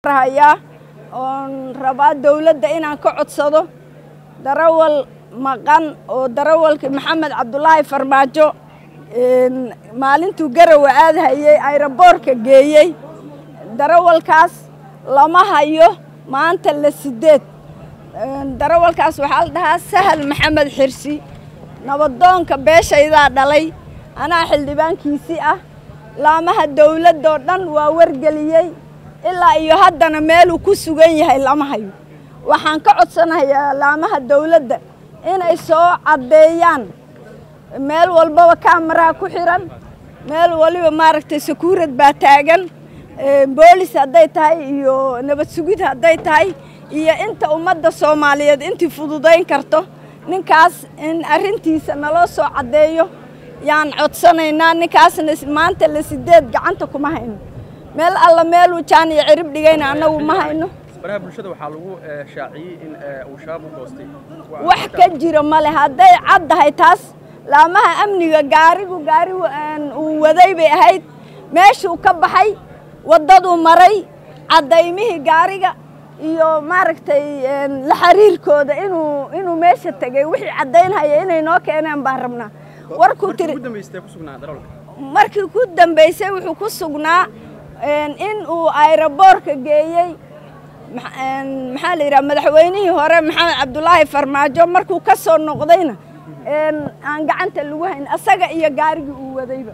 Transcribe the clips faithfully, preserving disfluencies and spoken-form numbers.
هيا on rabaa dawladda inaan ka codsado darawal maqan oo darawalka Maxamed Cabdullaahi Farmaajo maalintuu Garowe aad hayay aeroboortka geeyay darawalkaas lama hayo maanta la sideed darawalkaas waxa la dhahaa Sahal Maxamed Xirsi nabadoonka beeshayda dhalay anaa xildhibaankiisii ah laamaha dawladda oo dhan waa wargeliyay ilaa iyo haddana meel uu ku sugan yahay lama hayo waxaan ka codsanayaa laamaha dawladda inay soo cadeeyaan meel walba kaamara ku xiran meel waliba maaragtay sakuurad baa taagan boolis haday tahay iyo nabad sugid haday tahay iyo inta ummadda Soomaaliyeed intii fududeyn karto ninkaas in arintiisa naloo soo cadeeyo yaan codsanaynaa ninkaasna maanta la sideed gacanta kuma hayno meel alla meel uu jaan iyo cirib dhigayna anagu ma hayno baraha bulshada waxa lagu shaaciyay in uu shaab u goostay wax ka jiro male haday caddahay taas laamaha amniga gaarigu gaari uu waday bay ahayd meeshuu ka baxay wadadu maray cadaymihii gaariga iyo maaragtay la xiriirkooda inuu inuu meesha tagay wixii cadaynaya inay noo keenaan baan rabnaa warku tiri ku dambeystay ku sugnaa darawalka markii ku dambeysay wuxuu ku sugnaa in uu aeroboortka geeyay maxaa la yiraahdaa madaxweynihii hore Maxamed Cabdullaahi Farmaajo markuu ka soo noqdayna aan gacanta lagu hayn asaga iyo gaarigi uu wadayba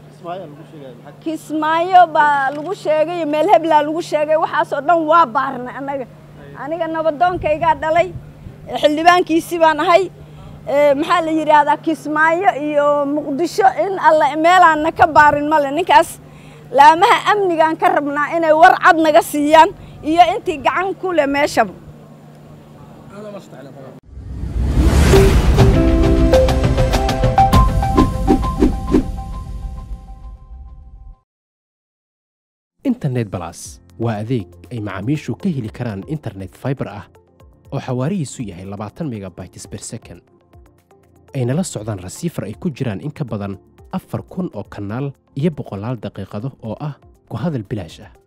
Kismaayo baa lagu sheegay meel hebla lagu sheegay waxaas oo dhan waa baarnay anaga aniga nabadoonkayga dhalay xildhibaankiisii baan ahay maxaa la yiraahdaa Kismaayo iyo Muqdisho in alla meelaan ka baarin male ninkaas laamaha amnigan ka rabnaa inay war cad naga siiyaan iyo intii gacan ku leh meeshaba internet plus waa adeeg ay macaamiishu ka heli karaan internet fiber ah oo xawaarihiisu yahay labaatan megabytes per second ayna la socdaan receiver ay ku jiraan in ka badan afar kun oo kanaal iyo boqolaal daqiiqado oo ah ku hadal bilaash ah